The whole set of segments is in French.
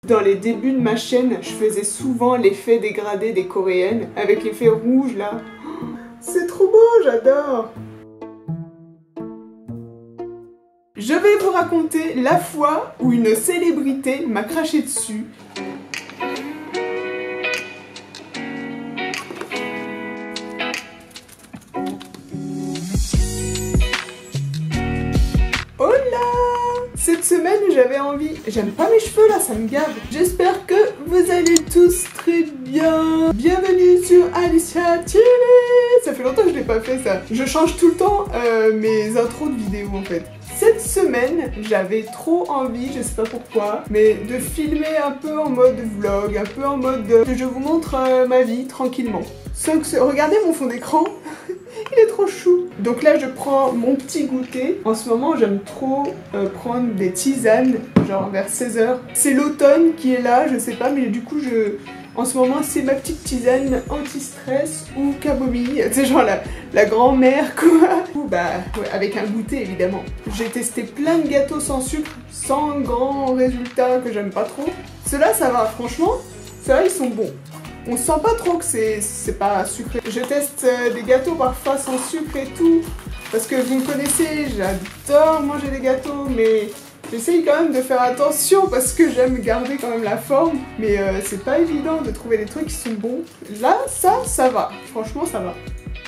Dans les débuts de ma chaîne, je faisais souvent l'effet dégradé des coréennes, avec l'effet rouge là. C'est trop beau, j'adore! Je vais vous raconter la fois où une célébrité m'a craché dessus. Cette semaine, j'avais envie... J'aime pas mes cheveux là, ça me gave. J'espère que vous allez tous très bien. Bienvenue sur Alicia TV. Ça fait longtemps que je l'ai pas fait ça. Je change tout le temps mes intros de vidéos en fait. Cette semaine, j'avais trop envie, je sais pas pourquoi, mais de filmer un peu en mode vlog, un peu en mode... je vous montre ma vie tranquillement. Sans que regardez mon fond d'écran. Il est trop chou. Donc là je prends mon petit goûter. En ce moment j'aime trop prendre des tisanes, genre vers 16 h. C'est l'automne qui est là, je sais pas, mais du coup en ce moment c'est ma petite tisane anti-stress ou camomille. C'est genre la grand-mère quoi. Ou bah ouais, avec un goûter évidemment. J'ai testé plein de gâteaux sans sucre, sans grands résultats que j'aime pas trop. Ceux-là ça va franchement, ceux-là ils sont bons. On sent pas trop que c'est pas sucré. Je teste des gâteaux parfois sans sucre et tout. Parce que vous me connaissez, j'adore manger des gâteaux. Mais j'essaye quand même de faire attention parce que j'aime garder quand même la forme. Mais c'est pas évident de trouver des trucs qui sont bons. Là, ça va. Franchement, ça va.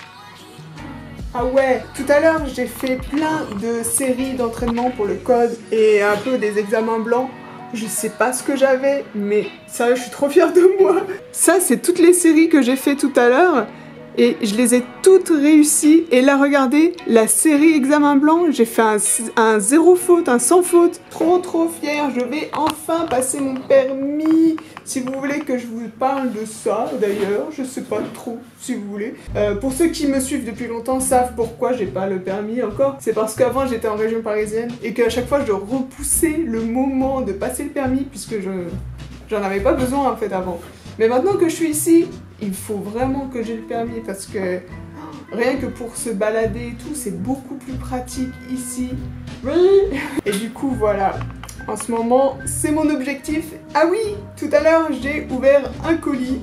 Ah ouais, tout à l'heure, j'ai fait plein de séries d'entraînement pour le code et un peu des examens blancs. Je sais pas ce que j'avais, mais sérieux, je suis trop fière de moi. Ça, c'est toutes les séries que j'ai fait tout à l'heure. Et je les ai toutes réussies. Et là, regardez, la série Examen Blanc, j'ai fait un zéro faute, un sans faute. Trop fière. Je vais enfin passer mon permis. Si vous voulez que je vous parle de ça, d'ailleurs, je sais pas trop si vous voulez. Pour ceux qui me suivent depuis longtemps savent pourquoi j'ai pas le permis encore. C'est parce qu'avant, j'étais en région parisienne et qu'à chaque fois, je repoussais le moment de passer le permis puisque j'en avais pas besoin en fait avant. Mais maintenant que je suis ici, il faut vraiment que j'ai le permis parce que rien que pour se balader et tout, c'est beaucoup plus pratique ici. Oui. Et du coup, voilà. En ce moment, c'est mon objectif. Ah oui, tout à l'heure, j'ai ouvert un colis.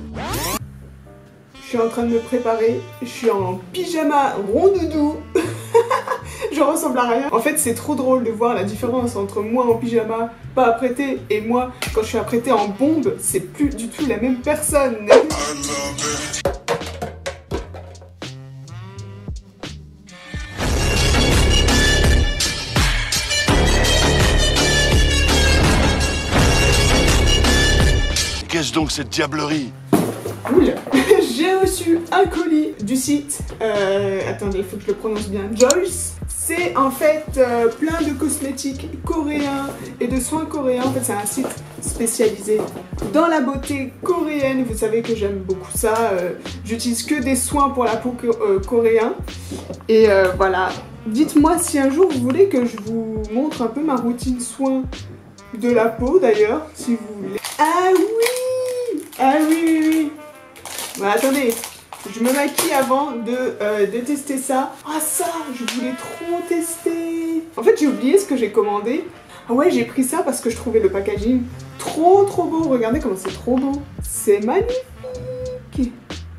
Je suis en train de me préparer. Je suis en pyjama rondoudou. Je ressemble à rien. En fait, c'est trop drôle de voir la différence entre moi en pyjama, pas apprêté, et moi, quand je suis apprêtée en bombe, c'est plus du tout la même personne. Qu'est-ce donc cette diablerie? Cool. J'ai reçu un colis du site, attendez, il faut que je le prononce bien, Joyce. C'est en fait plein de cosmétiques coréens et de soins coréens. En fait, c'est un site spécialisé dans la beauté coréenne. Vous savez que j'aime beaucoup ça. J'utilise que des soins pour la peau coréens. Et voilà. Dites-moi si un jour vous voulez que je vous montre un peu ma routine soins de la peau d'ailleurs, si vous voulez. Ah oui! Ah oui. Bon, attendez, je me maquille avant de tester ça. Ah ça, je voulais trop tester. En fait, j'ai oublié ce que j'ai commandé. Ah ouais, j'ai pris ça parce que je trouvais le packaging trop beau. Regardez comment c'est trop beau. C'est magnifique.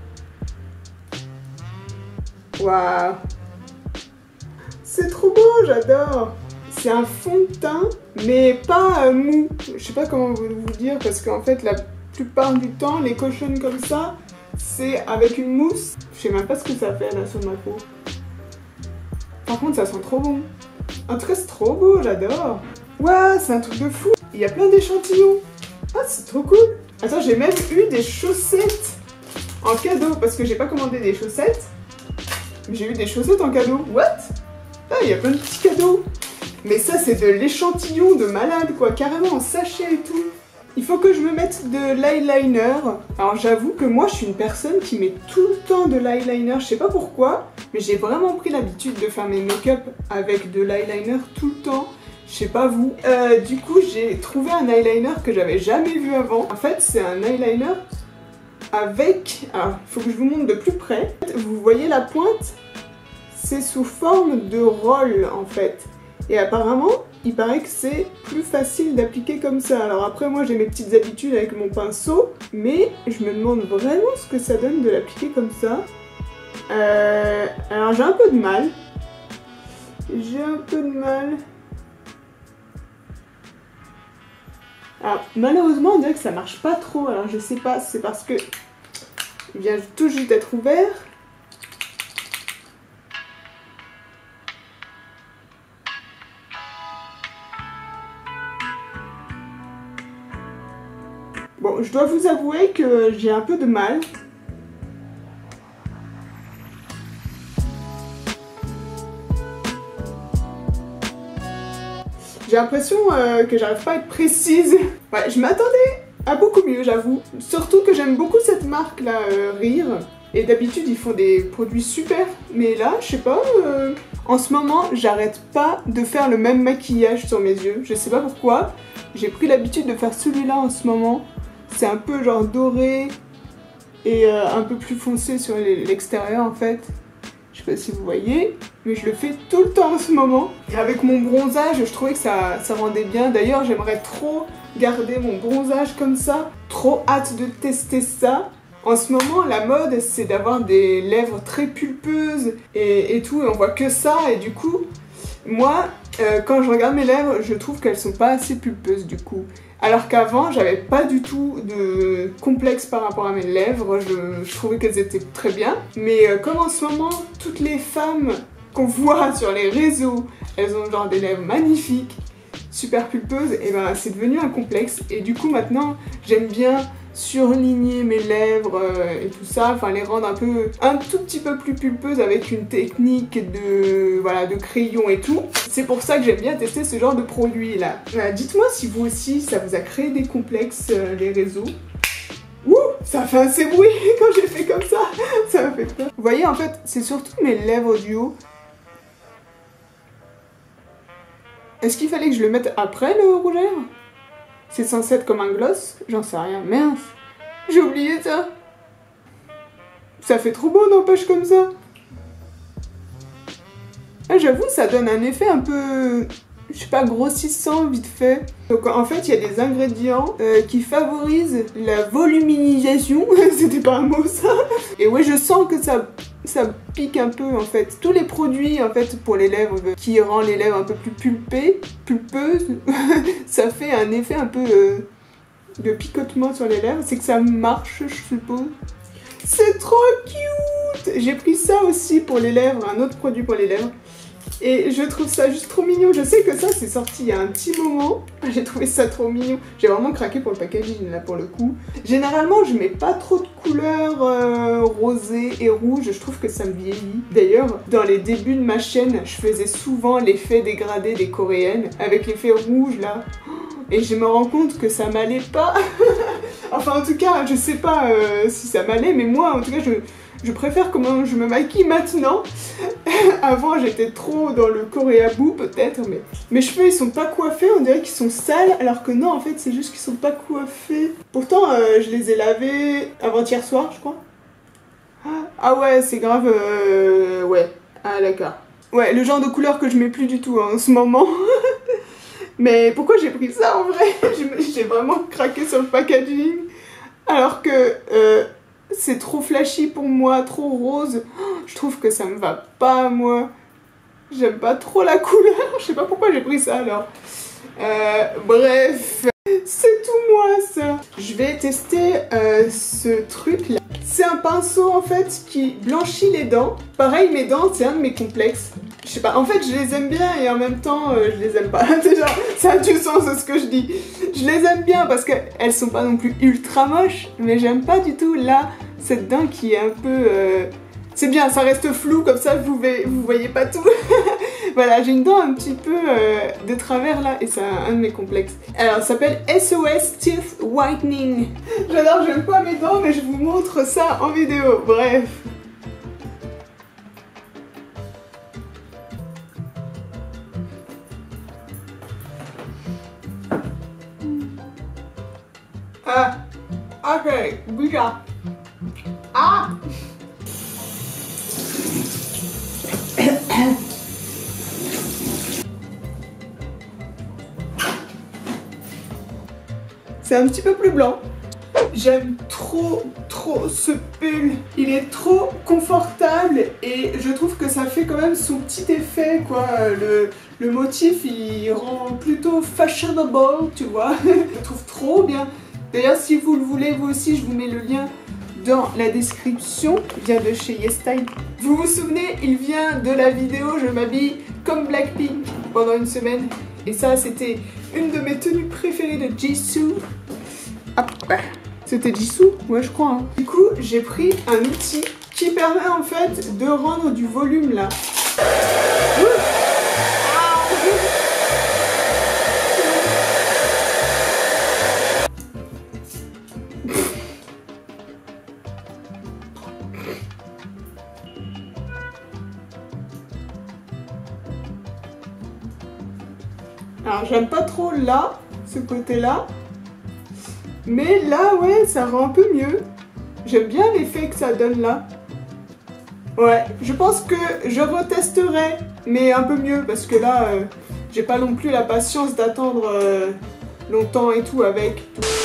Waouh. C'est trop beau, j'adore. C'est un fond de teint, mais pas mou. Je sais pas comment vous dire parce qu'en fait, la plupart du temps, les cochonnes comme ça, c'est avec une mousse. Je sais même pas ce que ça fait là sur ma peau. Par contre, ça sent trop bon. En tout cas, c'est trop beau, j'adore. Waouh, c'est un truc de fou. Il y a plein d'échantillons. Ah, c'est trop cool. Attends, j'ai même eu des chaussettes en cadeau parce que j'ai pas commandé des chaussettes. Mais j'ai eu des chaussettes en cadeau. What? Ah, il y a plein de petits cadeaux. Mais ça, c'est de l'échantillon de malade, quoi. Carrément en sachet et tout. Il faut que je me mette de l'eyeliner. Alors j'avoue que moi je suis une personne qui met tout le temps de l'eyeliner. Je sais pas pourquoi, mais j'ai vraiment pris l'habitude de faire mes make-up avec de l'eyeliner tout le temps. Je sais pas vous. Du coup j'ai trouvé un eyeliner que j'avais jamais vu avant. En fait c'est un eyeliner avec... Alors il faut que je vous montre de plus près. Vous voyez la pointe? C'est sous forme de roll en fait. Et apparemment il paraît que c'est plus facile d'appliquer comme ça. Alors après, moi j'ai mes petites habitudes avec mon pinceau, mais je me demande vraiment ce que ça donne de l'appliquer comme ça. Alors j'ai un peu de mal. Alors malheureusement on dirait que ça marche pas trop, alors je sais pas si c'est parce que il vient tout juste d'être ouvert. Bon, je dois vous avouer que j'ai un peu de mal. J'ai l'impression que j'arrive pas à être précise. Ouais, je m'attendais à beaucoup mieux, j'avoue. Surtout que j'aime beaucoup cette marque là, Rire. Et d'habitude, ils font des produits super. Mais là, je sais pas, en ce moment, j'arrête pas de faire le même maquillage sur mes yeux. Je sais pas pourquoi. J'ai pris l'habitude de faire celui-là en ce moment. C'est un peu genre doré et un peu plus foncé sur l'extérieur en fait. Je sais pas si vous voyez, mais je le fais tout le temps en ce moment. Et avec mon bronzage, je trouvais que ça rendait bien. D'ailleurs, j'aimerais trop garder mon bronzage comme ça. Trop hâte de tester ça. En ce moment, la mode, c'est d'avoir des lèvres très pulpeuses et tout. Et on voit que ça. Et du coup, moi, quand je regarde mes lèvres, je trouve qu'elles sont pas assez pulpeuses du coup. Alors qu'avant, j'avais pas du tout de complexe par rapport à mes lèvres, je trouvais qu'elles étaient très bien. Mais comme en ce moment, toutes les femmes qu'on voit sur les réseaux, elles ont genre des lèvres magnifiques, super pulpeuses, et ben c'est devenu un complexe. Et du coup maintenant, j'aime bien surligner mes lèvres et tout ça, enfin les rendre un tout petit peu plus pulpeuses avec une technique de, voilà, de crayon et tout. C'est pour ça que j'aime bien tester ce genre de produit là. Dites-moi si vous aussi ça vous a créé des complexes les réseaux. Ouh, ça fait assez bruit quand j'ai fait comme ça m'a fait peur. Vous voyez en fait c'est surtout mes lèvres du haut. Est-ce qu'il fallait que je le mette après le rouge à lèvres? C'est censé être comme un gloss? J'en sais rien. Mince, j'ai oublié ça. Ça fait trop beau, n'empêche, comme ça. Ah, j'avoue, ça donne un effet un peu, je sais pas, grossissant, vite fait. Donc en fait, il y a des ingrédients qui favorisent la voluminisation. C'était pas un mot, ça. Et ouais, je sens que ça pique un peu, en fait. Tous les produits, en fait, pour les lèvres, qui rend les lèvres un peu plus pulpeuses, ça fait un effet un peu de picotement sur les lèvres. C'est que ça marche, je suppose. C'est trop cute! J'ai pris ça aussi pour les lèvres, un autre produit pour les lèvres. Et je trouve ça juste trop mignon. Je sais que ça, c'est sorti il y a un petit moment. J'ai trouvé ça trop mignon. J'ai vraiment craqué pour le packaging, là, pour le coup. Généralement, je mets pas trop de couleurs rosées et rouges. Je trouve que ça me vieillit. D'ailleurs, dans les débuts de ma chaîne, je faisais souvent l'effet dégradé des coréennes, avec l'effet rouge, là. Et je me rends compte que ça m'allait pas. Enfin, en tout cas, je sais pas si ça m'allait, mais moi, en tout cas, je préfère comment je me maquille maintenant. Avant, j'étais trop dans le coréabou, peut-être, mais mes cheveux, ils sont pas coiffés, on dirait qu'ils sont sales, alors que non, en fait, c'est juste qu'ils sont pas coiffés. Pourtant, je les ai lavés avant-hier soir, je crois. Ah ouais, c'est grave, ouais. Ah, d'accord. Ouais, le genre de couleur que je mets plus du tout hein, en ce moment. Mais pourquoi j'ai pris ça en vrai? J'ai vraiment craqué sur le packaging. Alors que c'est trop flashy pour moi, trop rose. Je trouve que ça me va pas moi. J'aime pas trop la couleur. Je sais pas pourquoi j'ai pris ça alors. Bref, c'est tout moi ça. Je vais tester ce truc là. C'est un pinceau en fait qui blanchit les dents. Pareil, mes dents, c'est un de mes complexes. Je sais pas, en fait je les aime bien et en même temps je les aime pas. Déjà, ça a du sens ce que je dis. Je les aime bien parce qu'elles sont pas non plus ultra moches, mais j'aime pas du tout là, cette dent qui est un peu... C'est bien, ça reste flou comme ça vous voyez pas tout. Voilà, j'ai une dent un petit peu de travers là et c'est un de mes complexes. Alors ça s'appelle SOS Teeth Whitening. J'adore, j'aime pas mes dents mais je vous montre ça en vidéo, bref. Ah, ok, bizarre. Ah! C'est un petit peu plus blanc. J'aime trop ce pull. Il est trop confortable et je trouve que ça fait quand même son petit effet quoi. Le motif il rend plutôt fashionable, tu vois. Je le trouve trop bien. D'ailleurs si vous le voulez vous aussi je vous mets le lien dans la description. Il vient de chez YesStyle. Vous vous souvenez, il vient de la vidéo je m'habille comme Blackpink pendant une semaine. Et ça c'était une de mes tenues préférées de Jisoo. Hop. C'était Jisoo? Ouais, je crois. Hein. Du coup, j'ai pris un outil qui permet en fait de rendre du volume là. Alors, j'aime pas trop là, ce côté-là. Mais là, ouais, ça rend un peu mieux. J'aime bien l'effet que ça donne là. Ouais, je pense que je retesterai, mais un peu mieux, parce que là, j'ai pas non plus la patience d'attendre longtemps et tout avec.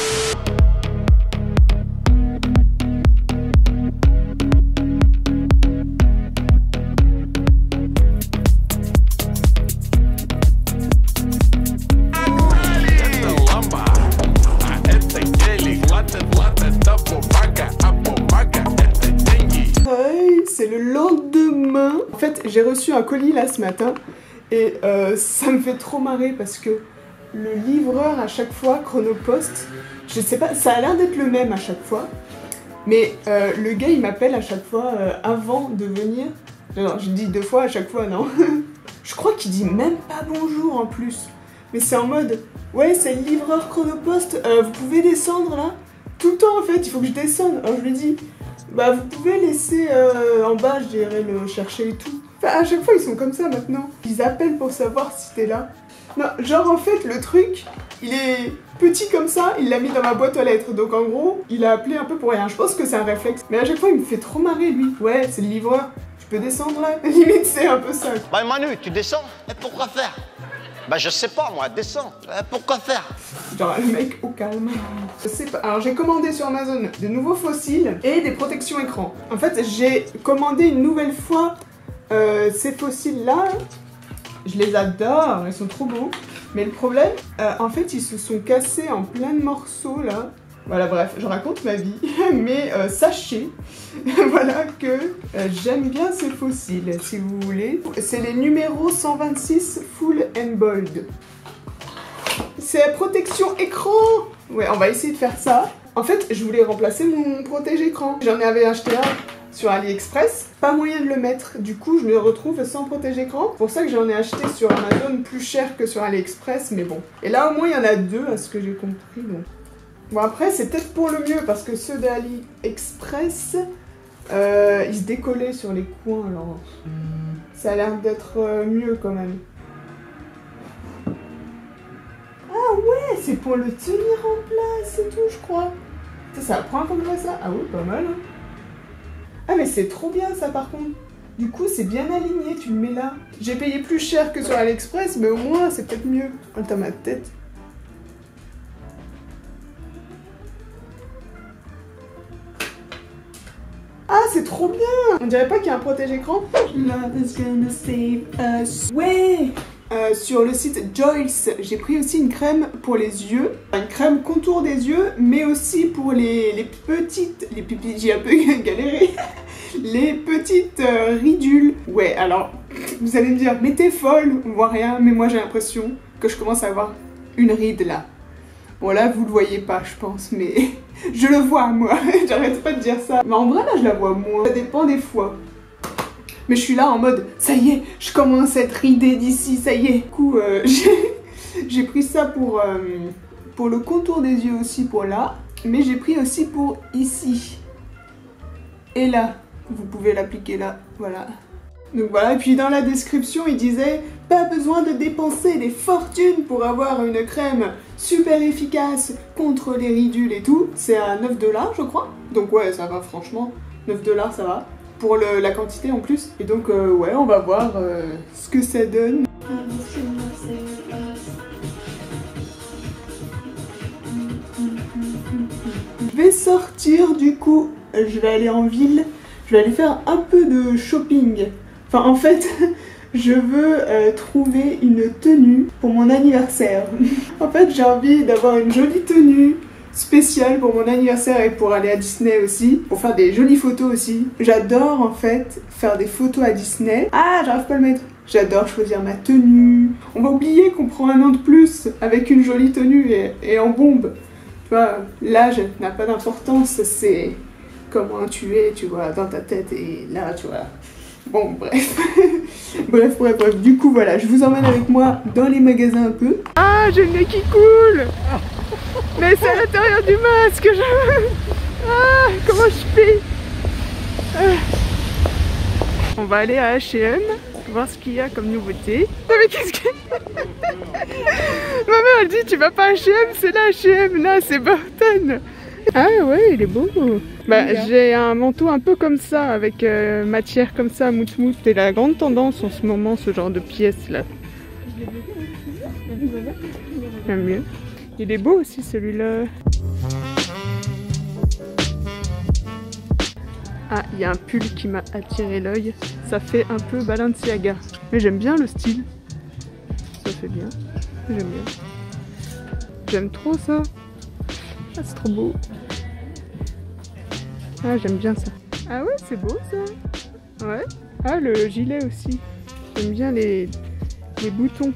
C'est le lendemain. En fait, j'ai reçu un colis là ce matin et ça me fait trop marrer parce que le livreur à chaque fois, Chronopost, je sais pas, ça a l'air d'être le même à chaque fois, mais le gars il m'appelle à chaque fois avant de venir. Non, je dis 2 fois à chaque fois, non. Je crois qu'il dit même pas bonjour en plus, mais c'est en mode ouais, c'est le livreur Chronopost, vous pouvez descendre là. Tout le temps en fait, il faut que je descende. Alors je lui dis bah vous pouvez laisser en bas, j'irai le chercher et tout. Enfin, à chaque fois ils sont comme ça maintenant. Ils appellent pour savoir si t'es là. Non, genre en fait le truc, il est petit comme ça, il l'a mis dans ma boîte aux lettres. Donc en gros, il a appelé un peu pour rien. Je pense que c'est un réflexe. Mais à chaque fois il me fait trop marrer lui. Ouais, c'est le livreur. Je peux descendre là? Limite c'est un peu ça. Bah Manu, tu descends? Et pourquoi faire? Bah je sais pas moi, descends. Pourquoi faire? Genre le mec au calme. Je sais pas. Alors j'ai commandé sur Amazon de nouveaux fossiles et des protections écran. En fait j'ai commandé une nouvelle fois ces fossiles là. Je les adore, ils sont trop beaux. Mais le problème, en fait ils se sont cassés en plein de morceaux là. Voilà bref, je raconte ma vie. Mais sachez, voilà que j'aime bien ces fossiles si vous voulez. C'est les numéros 126 Full and Bold. C'est protection écran. Ouais, on va essayer de faire ça. En fait, je voulais remplacer mon protège-écran. J'en avais acheté un sur AliExpress. Pas moyen de le mettre. Du coup, je me retrouve sans protège-écran. C'est pour ça que j'en ai acheté sur Amazon plus cher que sur AliExpress. Mais bon. Et là, au moins, il y en a 2 à ce que j'ai compris. Donc. Bon, après, c'est peut-être pour le mieux parce que ceux d'AliExpress, ils se décollaient sur les coins. Alors, ça a l'air d'être mieux quand même. Ah ouais, c'est pour le tenir en place et tout, je crois. Ça prend comme ça. Ah oui, pas mal. Hein. Ah mais c'est trop bien ça par contre. Du coup, c'est bien aligné, tu le mets là. J'ai payé plus cher que sur AliExpress, mais au moins, c'est peut-être mieux. Oh, t'as ma tête. Ah, c'est trop bien. On dirait pas qu'il y a un protège-écran. Love is gonna save us. Ouais. Sur le site Joyce, j'ai pris aussi une crème pour les yeux. Une crème contour des yeux, mais aussi pour les petites... Les pupilles, j'ai un peu galéré. Les petites ridules. Ouais, alors, vous allez me dire, mais t'es folle, on voit rien. Mais moi, j'ai l'impression que je commence à avoir une ride là. Bon, là, vous le voyez pas, je pense, mais je le vois, moi. J'arrête pas de dire ça. Mais en vrai, là, je la vois moins. Ça dépend des fois. Mais je suis là en mode, ça y est, je commence à être ridée d'ici, ça y est. Du coup, j'ai pris ça pour le contour des yeux aussi, pour là. Mais j'ai pris aussi pour ici. Et là, vous pouvez l'appliquer là, voilà. Donc voilà, et puis dans la description, il disait « Pas besoin de dépenser des fortunes pour avoir une crème super efficace contre les ridules et tout. » C'est à 9 $, je crois. Donc ouais, ça va, franchement. 9 $, ça va. Pour la quantité en plus. Et donc ouais, on va voir ce que ça donne. Je vais sortir du coup, je vais aller en ville, je vais aller faire un peu de shopping. Enfin en fait, je veux trouver une tenue pour mon anniversaire. En fait j'ai envie d'avoir une jolie tenue spéciale pour mon anniversaire et pour aller à Disney aussi, pour faire des jolies photos aussi. J'adore en fait faire des photos à Disney. Ah, j'arrive pas à le mettre. J'adore choisir ma tenue. On va oublier qu'on prend un an de plus avec une jolie tenue et en bombe. Tu vois, l'âge n'a pas d'importance, c'est comment tu es, tu vois, dans ta tête et là, tu vois. Bon, bref. bref. Du coup, voilà, je vous emmène avec moi dans les magasins un peu. Ah, j'ai le nez qui coule. Mais c'est à l'intérieur du masque. Ah, comment je fais? On va aller à H&M, voir ce qu'il y a comme nouveauté. Non mais qu'est-ce que... Ma mère elle dit tu vas pas à H&M, c'est là H&M, là c'est Burton. Ah ouais, il est beau. Bah, j'ai un manteau un peu comme ça, avec matière comme ça, mout-mout. C'est la grande tendance en ce moment, ce genre de pièces là. J'aime bien. Il est beau aussi celui-là. Ah, il y a un pull qui m'a attiré l'œil. Ça fait un peu Balenciaga. Mais j'aime bien le style. Ça fait bien. J'aime bien. J'aime trop ça. Ah, c'est trop beau. Ah, j'aime bien ça. Ah ouais, c'est beau ça. Ouais. Ah, le gilet aussi. J'aime bien les boutons.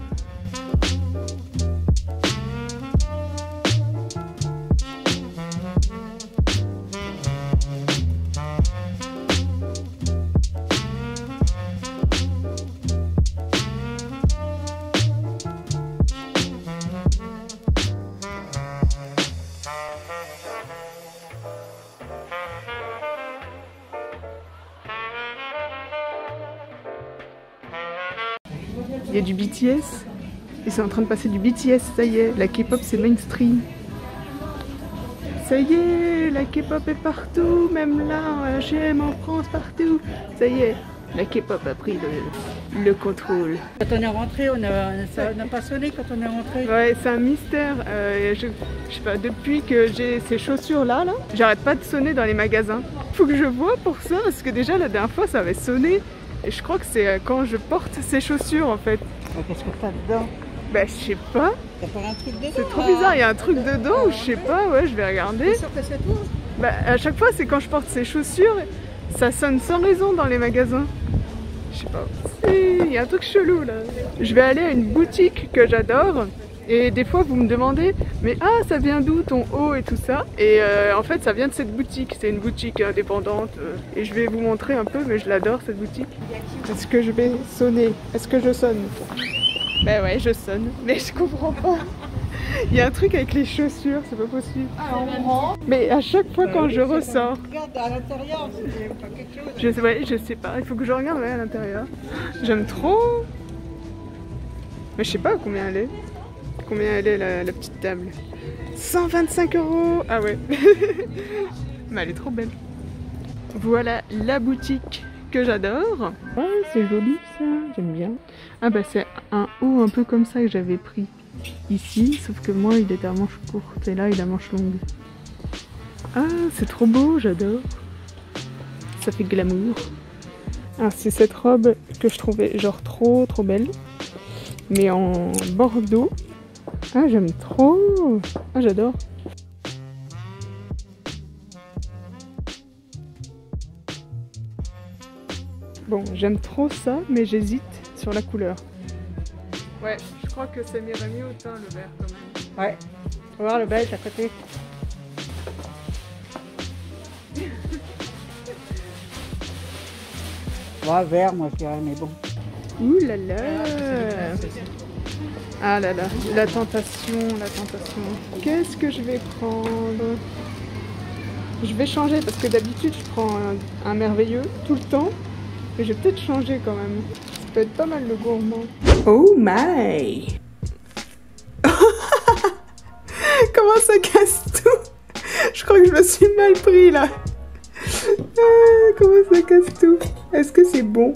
Il y a du BTS. Ils sont en train de passer du BTS, ça y est. La K-pop c'est mainstream. Ça y est, la K-pop est partout, même là, en H&M, en France, partout. Ça y est, la K-pop a pris le contrôle. Quand on est rentré, ça n'a pas sonné quand on est rentré. Ouais, c'est un mystère. Je sais pas, depuis que j'ai ces chaussures là, j'arrête pas de sonner dans les magasins. Faut que je vois pour ça, parce que déjà la dernière fois ça avait sonné. Et je crois que c'est quand je porte ces chaussures en fait. Qu'est-ce que t'as dedans? Bah je sais pas. T'as pas un truc dedans? C'est trop bizarre, il y a un truc dedans ou je sais pas, ouais je vais regarder. T'es sûr que c'est toi? Bah à chaque fois c'est quand je porte ces chaussures, ça sonne sans raison dans les magasins. Je sais pas. Il y a un truc chelou là. Je vais aller à une boutique que j'adore. Et des fois vous me demandez, mais ah ça vient d'où ton haut et tout ça? Et en fait ça vient de cette boutique, c'est une boutique indépendante. Et je vais vous montrer un peu, mais je l'adore cette boutique. Est-ce que je vais sonner? Est-ce que je sonne? Ben ouais je sonne, mais je comprends pas. Il y a un truc avec les chaussures, c'est pas possible. Mais à chaque fois quand je ressors... Regarde à l'intérieur, c'est pas quelque chose. Je sais pas, il faut que je regarde à l'intérieur. J'aime trop. Mais je sais pas combien elle est. Combien elle est la petite table? 125 €. Ah ouais. Mais elle est trop belle. Voilà la boutique que j'adore. Ouais, c'est joli ça, j'aime bien. Ah bah c'est un haut un peu comme ça que j'avais pris ici, sauf que moi il était à manche courte et là il a manche longue. Ah c'est trop beau, j'adore. Ça fait glamour. Ah c'est cette robe que je trouvais genre trop belle, mais en bordeaux. Ah j'aime trop. Ah j'adore. Bon j'aime trop ça, mais j'hésite sur la couleur. Ouais, je crois que ça m'irait mieux au teint le vert quand même. Ouais, on va voir le beige à côté. Ouais, vert moi je dirais, mais bon. Ouh là là. Ah là là, la tentation, la tentation. Qu'est-ce que je vais prendre? Je vais changer parce que d'habitude je prends un merveilleux tout le temps. Mais je vais peut-être changer quand même. Ça peut être pas mal le gourmand. Oh my! Comment ça casse tout? Je crois que je me suis mal pris là. Comment ça casse tout? Est-ce que c'est bon?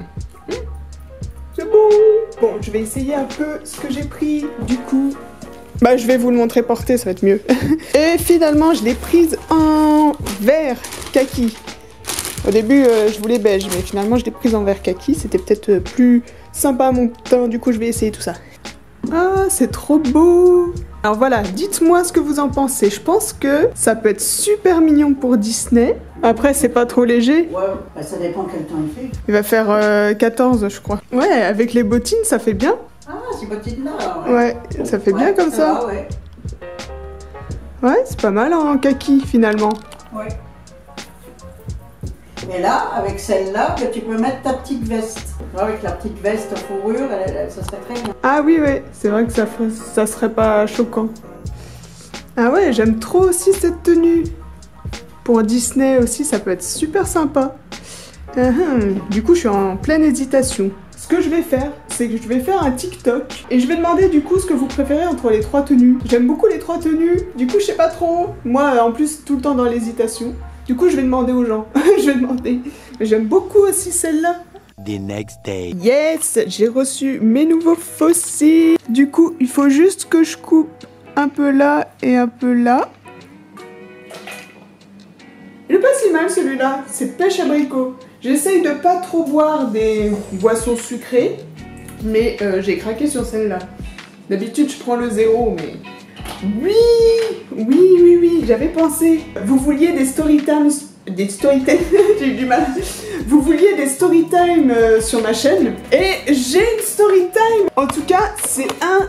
C'est bon! Bon, je vais essayer un peu ce que j'ai pris du coup Bah je vais vous le montrer porter, ça va être mieux. Et finalement je l'ai prise en vert kaki. Au début je voulais beige, mais finalement je l'ai prise en vert kaki. C'était peut-être plus sympa à mon teint, du coup je vais essayer tout ça. Ah c'est trop beau. Alors voilà, dites-moi ce que vous en pensez. Je pense que ça peut être super mignon pour Disney. Après c'est pas trop léger. Ouais, bah, ça dépend quel temps il fait. Il va faire 14 je crois. Ouais, avec les bottines ça fait bien. Ah, ces bottines-là. Ouais, ça fait bien comme ça. Va, ouais. Ouais, c'est pas mal en kaki finalement. Ouais. Et là, avec celle-là, tu peux mettre ta petite veste. Avec la petite veste fourrure, ça serait très bien. Ah oui, ouais, c'est vrai que ça serait pas choquant. Ah ouais, j'aime trop aussi cette tenue. Pour Disney aussi, ça peut être super sympa. Du coup, je suis en pleine hésitation. Ce que je vais faire, c'est que je vais faire un TikTok et je vais demander du coup ce que vous préférez entre les 3 tenues. J'aime beaucoup les 3 tenues, du coup je sais pas trop. Moi en plus tout le temps dans l'hésitation. Du coup je vais demander aux gens. Je vais demander. Mais j'aime beaucoup aussi celle-là. The next day. Yes, j'ai reçu mes nouveaux fossiles. Du coup il faut juste que je coupe un peu là et un peu là. Il est pas si mal celui-là, c'est pêche abricot. J'essaye de pas trop boire des boissons sucrées, mais j'ai craqué sur celle-là. D'habitude je prends le 0, mais... Oui, j'avais pensé. Vous vouliez des storytime... j'ai eu du mal. Vous vouliez des storytime sur ma chaîne, et j'ai une storytime. En tout cas, c'est un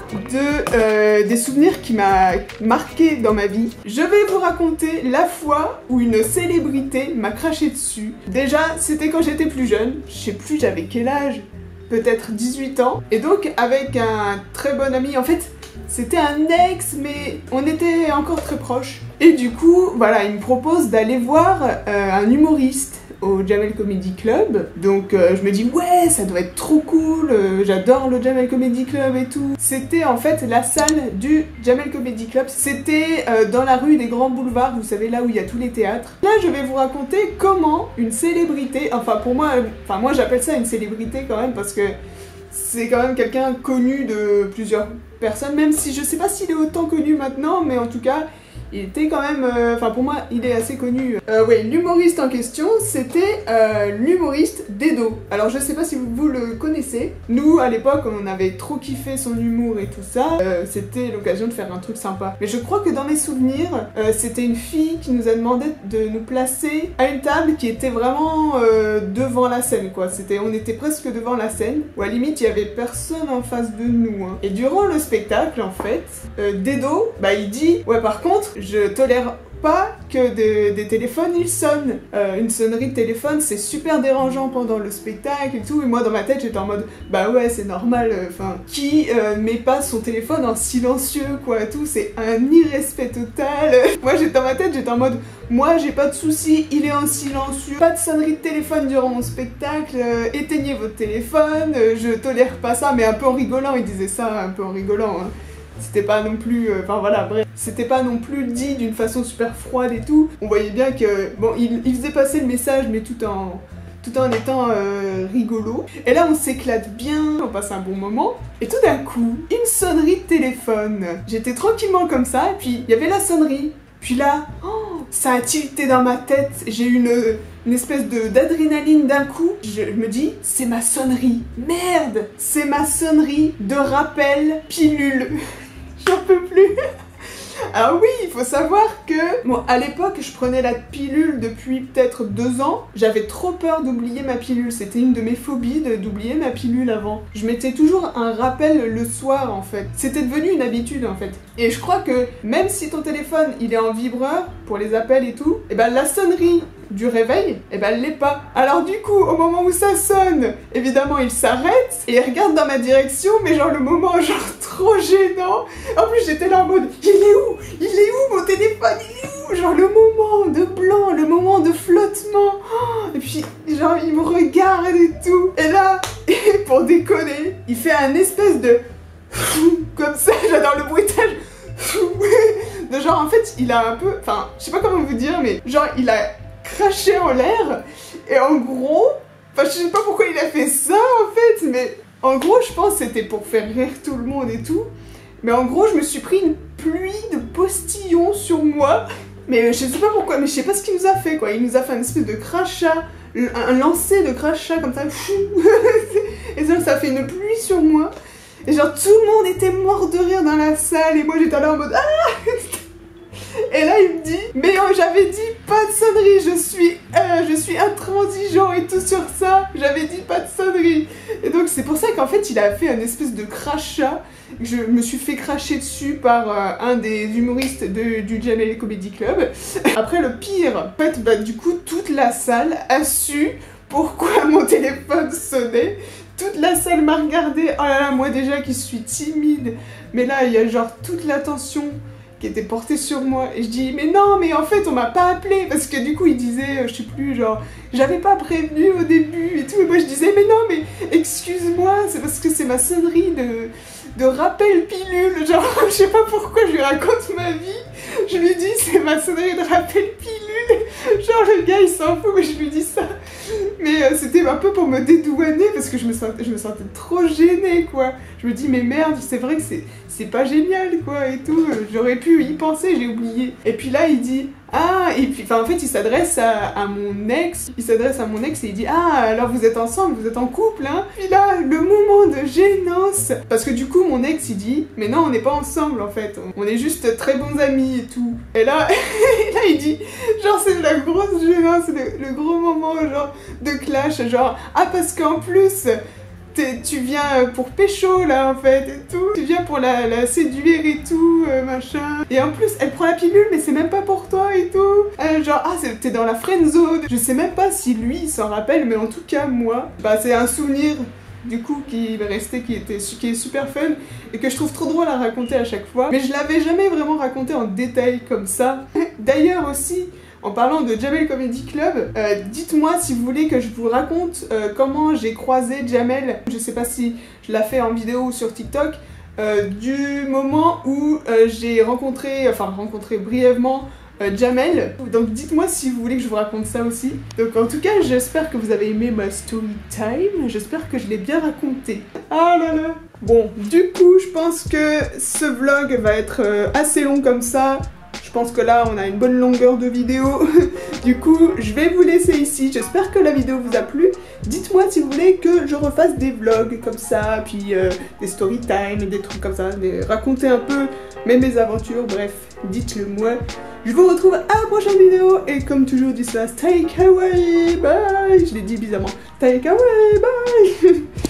des souvenirs qui m'a marqué dans ma vie. Je vais vous raconter la fois où une célébrité m'a craché dessus. Déjà, c'était quand j'étais plus jeune. Je sais plus, j'avais quel âge? Peut-être 18 ans. Et donc, avec un très bon ami, en fait... C'était un ex, mais on était encore très proches. Et du coup, voilà, il me propose d'aller voir un humoriste au Jamel Comedy Club. Donc je me dis, ouais, ça doit être trop cool, j'adore le Jamel Comedy Club et tout. C'était en fait la salle du Jamel Comedy Club. C'était dans la rue des Grands Boulevards, vous savez, là où il y a tous les théâtres. Là, je vais vous raconter comment une célébrité, enfin pour moi, moi j'appelle ça une célébrité quand même, parce que c'est quand même quelqu'un connu de plusieurs personnes, même si je sais pas s'il est autant connu maintenant, mais en tout cas, il était quand même... Enfin, pour moi, il est assez connu. Ouais, l'humoriste en question, c'était l'humoriste Dedo. Alors, je sais pas si vous le connaissez. Nous, à l'époque, on avait trop kiffé son humour et tout ça. C'était l'occasion de faire un truc sympa. Mais je crois que dans mes souvenirs, c'était une fille qui nous a demandé de nous placer à une table qui était vraiment devant la scène, quoi. On était presque devant la scène, ou à la limite, il y avait personne en face de nous. Hein. Et durant le spectacle, en fait, Dedo, bah, il dit, ouais, par contre, je tolère pas que des téléphones ils sonnent. Une sonnerie de téléphone c'est super dérangeant pendant le spectacle et tout, et moi dans ma tête j'étais en mode bah ouais c'est normal, enfin qui met pas son téléphone en silencieux quoi, tout, c'est un irrespect total. Moi dans ma tête j'étais en mode moi j'ai pas de soucis, il est en silencieux, pas de sonnerie de téléphone durant mon spectacle, éteignez votre téléphone, je tolère pas ça, mais un peu en rigolant, il disait ça un peu en rigolant hein. C'était pas non plus, enfin voilà, bref, c'était pas non plus dit d'une façon super froide et tout. On voyait bien que, bon, il faisait passer le message, mais tout en étant rigolo. Et là, on s'éclate bien, on passe un bon moment. Et tout d'un coup, une sonnerie de téléphone. J'étais tranquillement comme ça, et puis il y avait la sonnerie. Puis là, oh, ça a tilté dans ma tête. J'ai eu une espèce d'adrénaline d'un coup. Je me dis, c'est ma sonnerie. Merde, c'est ma sonnerie de rappel pilule. J'en peux plus. Alors oui, il faut savoir que, bon, à l'époque, je prenais la pilule depuis peut-être 2 ans. J'avais trop peur d'oublier ma pilule. C'était une de mes phobies d'oublier ma pilule avant. Je mettais toujours un rappel le soir, en fait. C'était devenu une habitude, en fait. Et je crois que même si ton téléphone, il est en vibreur pour les appels et tout, et ben la sonnerie du réveil, et ben elle l'est pas. Alors du coup, au moment où ça sonne, évidemment, il s'arrête et il regarde dans ma direction, mais genre le moment genre trop gênant. En plus, j'étais là en mode, il est où? Il est où mon téléphone? Il est où? Genre le moment de blanc, le moment de flottement. Oh, et puis, genre, il me regarde et tout. Et là, pour déconner, il fait un espèce de... comme ça, j'adore le bruitage. De genre, en fait, il a un peu... Enfin, je sais pas comment vous dire, mais genre, il a craché en l'air. Et en gros... Enfin, je sais pas pourquoi il a fait ça, en fait, mais... En gros, je pense que c'était pour faire rire tout le monde et tout. Mais en gros, je me suis pris une pluie de postillons sur moi. Mais je sais pas pourquoi, mais je sais pas ce qu'il nous a fait quoi. Il nous a fait une espèce de crachat, un lancer de crachat comme ça. Et ça a fait une pluie sur moi. Et genre tout le monde était mort de rire dans la salle. Et moi j'étais là en mode ah. Et là il me dit, mais oh, j'avais dit pas de sonnerie, je suis intransigeant et tout sur ça. J'avais dit pas de sonnerie. Et donc c'est pour ça qu'en fait il a fait un espèce de crachat. Je me suis fait cracher dessus par un des humoristes du Jamel Comedy Club. Après le pire, en fait, bah, du coup toute la salle a su pourquoi mon téléphone sonnait. Toute la salle m'a regardé. Oh là là, moi déjà qui suis timide. Mais là il y a genre toute l'attention qui était portée sur moi. Et je dis mais non, mais en fait on m'a pas appelé. Parce que du coup il disait, je sais plus, genre j'avais pas prévenu au début et tout. Et moi je disais mais non, mais excuse-moi, c'est parce que c'est ma sonnerie de rappel pilule. Genre je sais pas pourquoi je lui raconte ma vie. Je lui dis c'est ma sonnerie de rappel pilule. Genre le gars il s'en fout mais je lui dis ça. Mais c'était un peu pour me dédouaner parce que je me sentais trop gênée quoi. Je me dis mais merde, c'est vrai que c'est pas génial quoi et tout. J'aurais pu y penser, j'ai oublié. Et puis là il dit ah, et puis en fait il s'adresse à mon ex. Il s'adresse à mon ex et il dit ah alors vous êtes ensemble, vous êtes en couple hein. Puis là le moment de gênance. Parce que du coup mon ex il dit mais non on n'est pas ensemble en fait. On est juste très bons amis et tout. Et là, là il dit genre c'est la grosse gênance, le gros moment genre de clash. Genre ah parce qu'en plus tu viens pour pécho là en fait et tout. Tu viens pour la séduire et tout, machin. Et en plus elle prend la pilule mais c'est même pas pour toi et tout. Genre ah t'es dans la friend zone. Je sais même pas si lui il s'en rappelle mais en tout cas moi, bah c'est un souvenir du coup qui est resté, qui est super fun et que je trouve trop drôle à raconter à chaque fois. Mais je l'avais jamais vraiment raconté en détail comme ça. D'ailleurs aussi, en parlant de Jamel Comedy Club, dites-moi si vous voulez que je vous raconte comment j'ai croisé Jamel. Je sais pas si je l'ai fait en vidéo ou sur TikTok, du moment où j'ai rencontré brièvement Jamel. Donc dites-moi si vous voulez que je vous raconte ça aussi. Donc en tout cas, j'espère que vous avez aimé ma story time. J'espère que je l'ai bien raconté. Ah là là. Bon, du coup, je pense que ce vlog va être assez long comme ça. Je pense que là, on a une bonne longueur de vidéo. Du coup, je vais vous laisser ici. J'espère que la vidéo vous a plu. Dites-moi si vous voulez que je refasse des vlogs comme ça, puis des story time, des trucs comme ça, raconter un peu mes aventures. Bref, dites-le moi. Je vous retrouve à la prochaine vidéo. Et comme toujours, dis ça, stay kawaii, bye. Je l'ai dit bizarrement. Stay kawaii, bye.